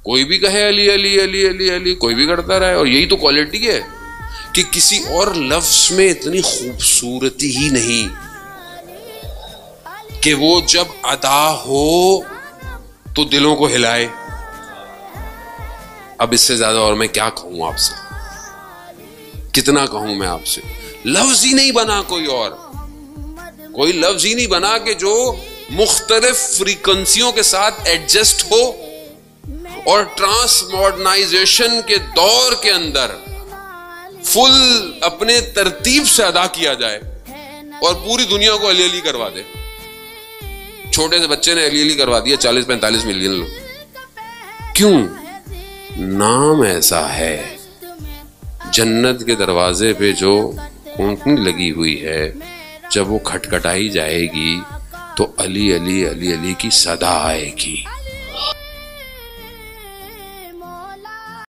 कोई भी कहे अली अली अली अली अली, कोई भी करता रहे। और यही तो क्वालिटी है कि किसी और लफ्ज में इतनी खूबसूरती ही नहीं कि वो जब अदा हो तो दिलों को हिलाए। अब इससे ज्यादा और मैं क्या कहूं आपसे, कितना कहूं मैं आपसे। लफ्ज ही नहीं बना कोई लफ्ज ही नहीं बना कि जो मुख्तलिफ फ्रीक्वेंसियों के साथ एडजस्ट हो और ट्रांस मॉडर्नाइजेशन के दौर के अंदर फुल अपने तरतीब से अदा किया जाए और पूरी दुनिया को अली अली करवा दे। छोटे से बच्चे ने अली अली करवा दिया 40-45 मिलियन लोग। क्यों? नाम ऐसा है। जन्नत के दरवाजे पे जो ऊँटनी लगी हुई है, जब वो खटखटाई जाएगी तो अली अली अली अली की सदा आएगी।